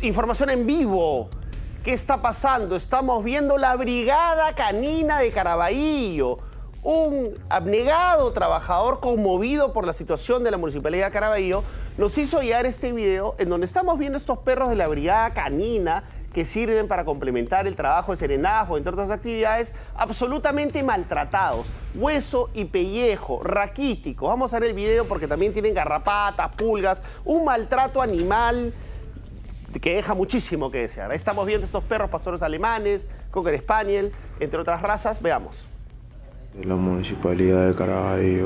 Tenemos información en vivo. ¿Qué está pasando? Estamos viendo la Brigada Canina de Caraballo. Un abnegado trabajador conmovido por la situación de la Municipalidad de Caraballo nos hizo llegar este video en donde estamos viendo estos perros de la Brigada Canina que sirven para complementar el trabajo de serenazgo, entre otras actividades, absolutamente maltratados. Hueso y pellejo, raquíticos. Vamos a ver el video porque también tienen garrapatas, pulgas, un maltrato animal que deja muchísimo que desear. Ahí estamos viendo estos perros pastores alemanes, Cocker Spaniel, entre otras razas. Veamos. De la Municipalidad de Caraballo,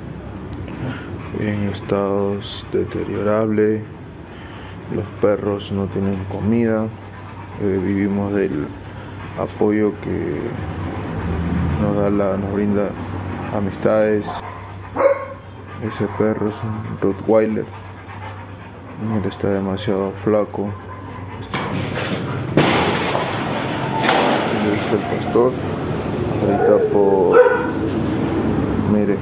en estados deteriorables, los perros no tienen comida, vivimos del apoyo que nos brinda amistades. Ese perro es un Rottweiler, él está demasiado flaco. Este es el pastor. Ahorita mire,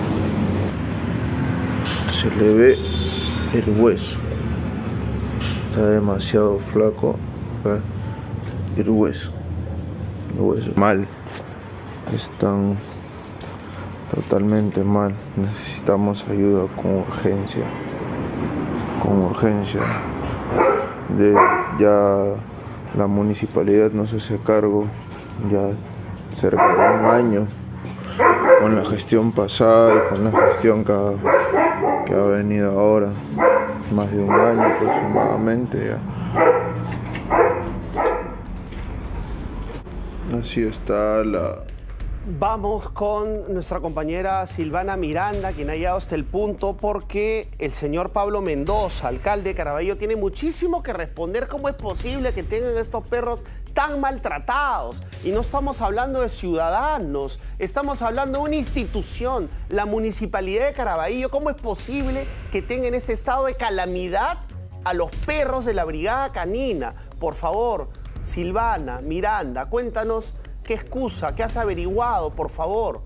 se le ve el hueso, está demasiado flaco. El hueso mal, están totalmente mal. Necesitamos ayuda con urgencia. Ya la municipalidad nos hace cargo ya cerca de un año con la gestión pasada y con la gestión que ha venido ahora, más de un año aproximadamente ya. Así está la... Vamos con nuestra compañera Silvana Miranda, quien ha llegado hasta el punto porque el señor Pablo Mendoza, alcalde de Caraballo, tiene muchísimo que responder. ¿Cómo es posible que tengan estos perros tan maltratados? Y no estamos hablando de ciudadanos, estamos hablando de una institución, la Municipalidad de Caraballo. ¿Cómo es posible que tengan ese estado de calamidad a los perros de la Brigada Canina? Por favor, Silvana Miranda, cuéntanos qué excusa, qué has averiguado, por favor.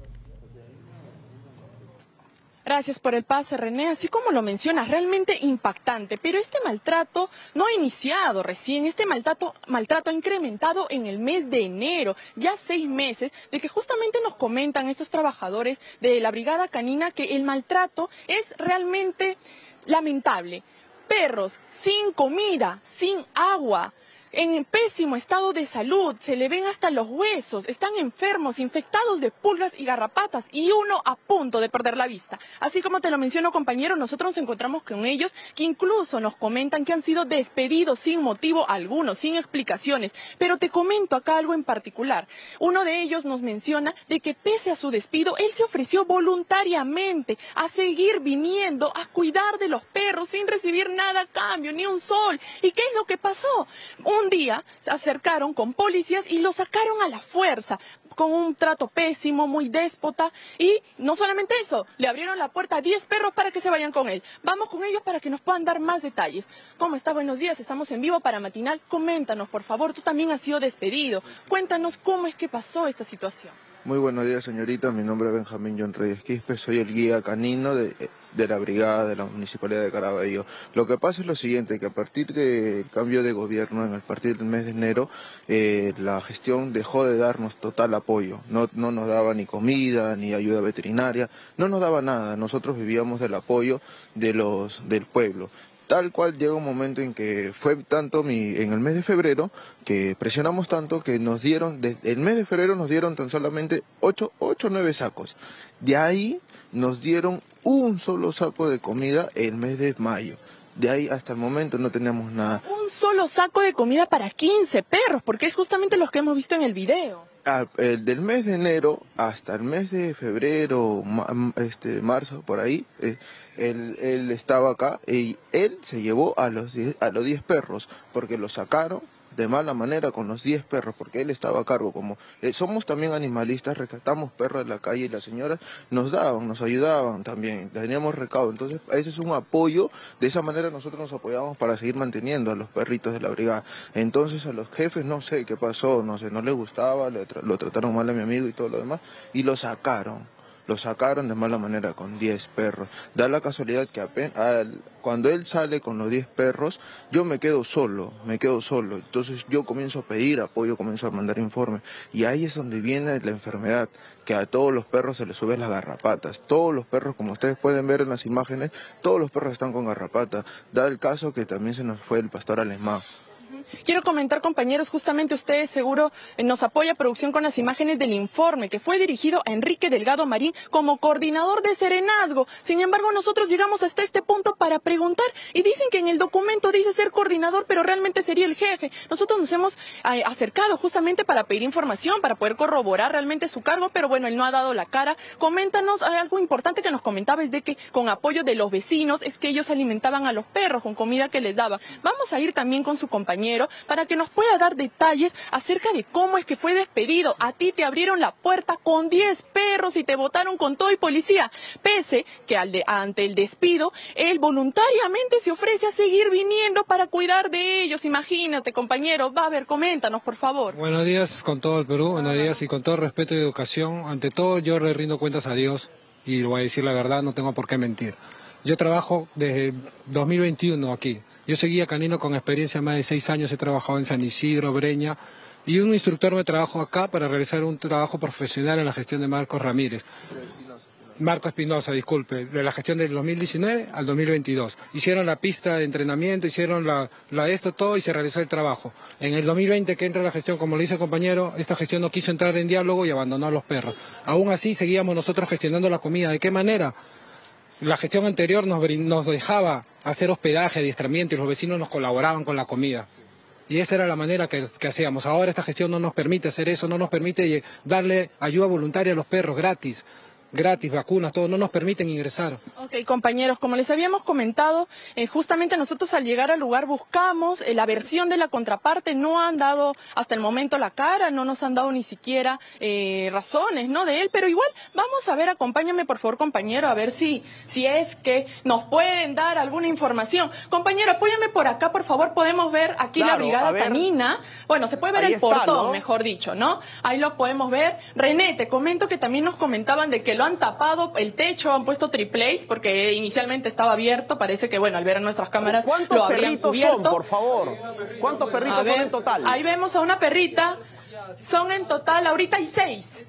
Gracias por el pase, René. Así como lo mencionas, realmente impactante. Pero este maltrato no ha iniciado recién. Este maltrato ha incrementado en el mes de enero. Ya 6 meses de que justamente nos comentan estos trabajadores de la Brigada Canina que el maltrato es realmente lamentable. Perros sin comida, sin agua, en pésimo estado de salud, se le ven hasta los huesos, están enfermos, infectados de pulgas y garrapatas y uno a punto de perder la vista. Así como te lo menciono, compañero, nosotros nos encontramos con ellos que incluso nos comentan que han sido despedidos sin motivo alguno, sin explicaciones. Pero te comento acá algo en particular. Uno de ellos nos menciona de que pese a su despido, él se ofreció voluntariamente a seguir viniendo a cuidar de los perros sin recibir nada a cambio, ni un sol. ¿Y qué es lo que pasó? Un día se acercaron con policías y lo sacaron a la fuerza, con un trato pésimo, muy déspota. Y no solamente eso, le abrieron la puerta a 10 perros para que se vayan con él. Vamos con ellos para que nos puedan dar más detalles. ¿Cómo estás? Buenos días, estamos en vivo para Matinal. Coméntanos, por favor, tú también has sido despedido. Cuéntanos cómo es que pasó esta situación. Muy buenos días, señorita. Mi nombre es Benjamín John Reyes Quispe. Soy el guía canino de la brigada de la Municipalidad de Caraballo. Lo que pasa es lo siguiente, que a partir del cambio de gobierno, a partir del mes de enero, la gestión dejó de darnos total apoyo. No nos daba ni comida, ni ayuda veterinaria, no nos daba nada. Nosotros vivíamos del apoyo del pueblo. Tal cual llega un momento en que fue tanto en el mes de febrero que presionamos tanto que nos dieron, desde el mes de febrero nos dieron tan solamente 8 o 9 sacos. De ahí nos dieron un solo saco de comida el mes de mayo. De ahí hasta el momento no teníamos nada. Un solo saco de comida para 15 perros, porque es justamente los que hemos visto en el video. Del mes de enero hasta el mes de febrero, marzo, por ahí, él estaba acá y él se llevó a los 10 perros porque los sacaron de mala manera con los 10 perros, porque él estaba a cargo. Como somos también animalistas, rescatamos perros de la calle y las señoras nos ayudaban también, teníamos recaudo. Entonces ese es un apoyo, de esa manera nosotros nos apoyamos para seguir manteniendo a los perritos de la brigada. Entonces a los jefes no sé qué pasó, no sé, no les gustaba, lo trataron mal a mi amigo y todo lo demás, y lo sacaron. lo sacaron de mala manera con 10 perros. Da la casualidad que cuando él sale con los 10 perros, yo me quedo solo. Entonces yo comienzo a pedir apoyo, comienzo a mandar informes. Y ahí es donde viene la enfermedad, que a todos los perros se les suben las garrapatas. Todos los perros, como ustedes pueden ver en las imágenes, todos los perros están con garrapatas. Da el caso que también se nos fue el pastor Alemán. Quiero comentar, compañeros, justamente ustedes seguro nos apoya producción con las imágenes del informe que fue dirigido a Enrique Delgado Marín como coordinador de Serenazgo. Sin embargo, nosotros llegamos hasta este punto para preguntar y dicen que en el documento dice ser coordinador, pero realmente sería el jefe. Nosotros nos hemos acercado justamente para pedir información, para poder corroborar realmente su cargo, pero bueno, él no ha dado la cara. Coméntanos, algo importante que nos comentaba es de que con apoyo de los vecinos es que ellos alimentaban a los perros con comida que les daba. Vamos a ir también con su compañero para que nos pueda dar detalles acerca de cómo es que fue despedido. A ti te abrieron la puerta con 10 perros y te botaron con todo y policía, pese que ante el despido, él voluntariamente se ofrece a seguir viniendo para cuidar de ellos. Imagínate, compañero. Va a ver, coméntanos, por favor. Buenos días con todo el Perú, buenos días y con todo respeto y educación. Ante todo, yo le rindo cuentas a Dios y le voy a decir la verdad, no tengo por qué mentir. Yo trabajo desde 2021 aquí. Yo seguía canino con experiencia más de 6 años, he trabajado en San Isidro, Breña, y un instructor me trabajó acá para realizar un trabajo profesional en la gestión de Marcos Ramírez. Marco Espinosa, disculpe, de la gestión del 2019 al 2022. Hicieron la pista de entrenamiento, hicieron esto todo y se realizó el trabajo. En el 2020 que entra la gestión, como le dice el compañero, esta gestión no quiso entrar en diálogo y abandonó a los perros. Aún así seguíamos nosotros gestionando la comida. ¿De qué manera? La gestión anterior nos dejaba hacer hospedaje, adiestramiento y los vecinos nos colaboraban con la comida. Y esa era la manera que hacíamos. Ahora esta gestión no nos permite hacer eso, no nos permite darle ayuda voluntaria a los perros gratis, vacunas, todo, no nos permiten ingresar. Ok, compañeros, como les habíamos comentado, justamente nosotros al llegar al lugar buscamos la versión de la contraparte, no han dado hasta el momento la cara, no nos han dado ni siquiera razones, ¿no?, de él, pero igual vamos a ver, acompáñame por favor, compañero, a ver si es que nos pueden dar alguna información. Compañero, apóyame por acá, por favor, podemos ver aquí la brigada canina, bueno, se puede ver el portón, ¿no?, mejor dicho, ¿no? Ahí lo podemos ver. René, te comento que también nos comentaban de que lo han tapado el techo, han puesto triplex porque inicialmente estaba abierto, parece que bueno, al ver en nuestras cámaras lo habrían cubierto. ¿Cuántos perritos son, por favor? ¿Cuántos perritos son en total? Ahí vemos a una perrita, son en total, ahorita hay 6.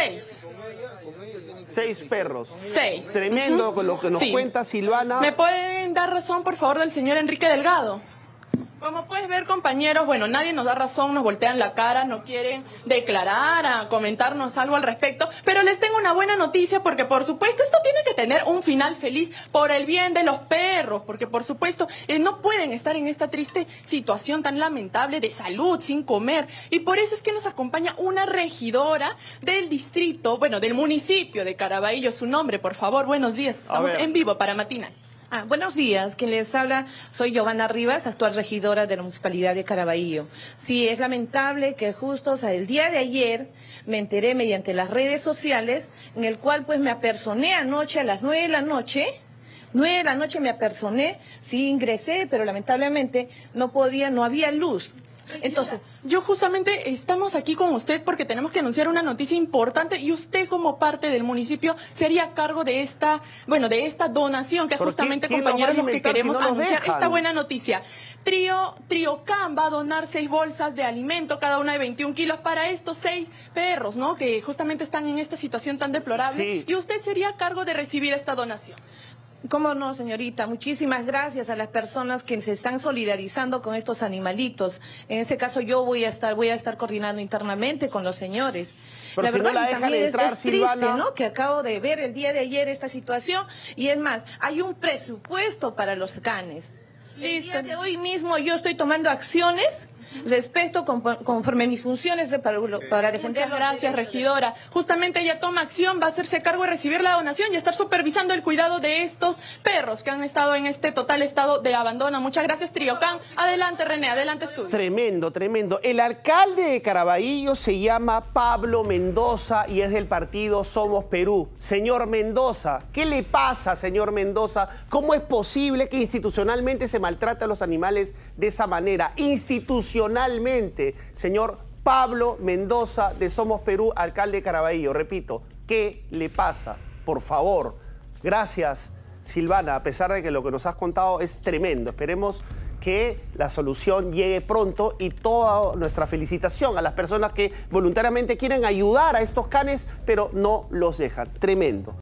6 perros. 6. Tremendo con lo que nos cuenta Silvana. ¿Me pueden dar razón, por favor, del señor Enrique Delgado? Como puedes ver, compañeros, bueno, nadie nos da razón, nos voltean la cara, no quieren declarar, a comentarnos algo al respecto, pero les tengo una buena noticia porque, por supuesto, esto tiene que tener un final feliz por el bien de los perros, porque, por supuesto, no pueden estar en esta triste situación tan lamentable de salud, sin comer, y por eso es que nos acompaña una regidora del distrito, bueno, del municipio de Caraballo. Su nombre, por favor, buenos días, estamos en vivo para Matinal. Buenos días, quien les habla soy Giovanna Rivas, actual regidora de la Municipalidad de Caraballo. Sí, es lamentable que justo, el día de ayer me enteré mediante las redes sociales, en el cual pues me apersoné anoche a las 9 de la noche. 9 de la noche me apersoné, sí ingresé, pero lamentablemente no había luz. Entonces, yo justamente estamos aquí con usted porque tenemos que anunciar una noticia importante y usted como parte del municipio sería a cargo de esta, de esta donación que justamente, compañeros, los que queremos anunciar esta buena noticia. Triocan va a donar 6 bolsas de alimento, cada una de 21 kilos para estos 6 perros, ¿no?, que justamente están en esta situación tan deplorable. Sí. Y usted sería a cargo de recibir esta donación. ¿Cómo no, señorita? Muchísimas gracias a las personas que se están solidarizando con estos animalitos. En este caso yo voy a estar coordinando internamente con los señores. Pero la si verdad no la que también entrar, es triste, ¿no?, que acabo de ver el día de ayer esta situación. Y es más, hay un presupuesto para los canes. Listo. El día de hoy mismo yo estoy tomando acciones respecto conforme mis funciones para defender. Muchas gracias, regidora. Justamente ella toma acción, va a hacerse cargo de recibir la donación y estar supervisando el cuidado de estos perros que han estado en este total estado de abandono. Muchas gracias, Triocan. Adelante, René, adelante, estudio. Tremendo, tremendo. El alcalde de Caraballo se llama Pablo Mendoza y es del partido Somos Perú. Señor Mendoza, ¿qué le pasa, señor Mendoza? ¿Cómo es posible que institucionalmente se maltrate a los animales de esa manera? Institucionalmente, señor Pablo Mendoza de Somos Perú, alcalde de Caraballo. Repito, ¿qué le pasa? por favor. Gracias, Silvana, a pesar de que lo que nos has contado es tremendo. Esperemos que la solución llegue pronto y toda nuestra felicitación a las personas que voluntariamente quieren ayudar a estos canes, pero no los dejan. Tremendo.